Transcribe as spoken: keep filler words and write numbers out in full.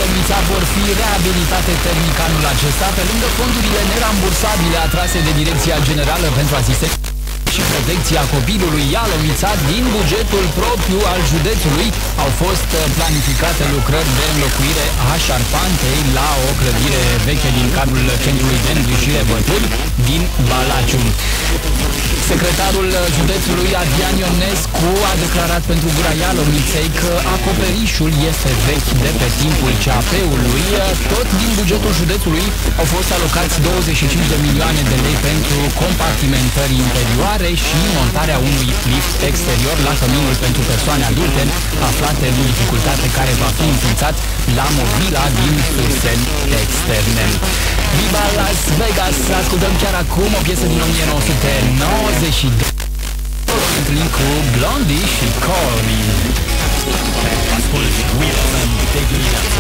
Lomița vor fi reabilitate termic anul acesta, pe lângă fondurile nerambursabile atrase de Direcția Generală pentru Asistență și Protecția Copilului Ialomița. Din bugetul propriu al județului au fost planificate lucrări de înlocuire a șarpantei la o clădire veche din cadrul Centrului de Îngrijire Bături din Balaciu. Secretarul județului Adrian Ionescu a declarat pentru Gura Ialomiței că acoperișul este vechi de pe timpul C A P-ului. Tot din bugetul județului au fost alocați douăzeci și cinci de milioane de lei pentru compartimentări interioare și montarea unui lift exterior la căminul pentru persoane adulte aflate în dificultate, care va fi înființat la Movila din Surseni Externe. Viva Las Vegas! Ascultăm chiar acum o piesă din o mie nouă sute nouăzeci și doi. Întâlnim cu Blondie și Call Me. Ascult Will and Take Me Up.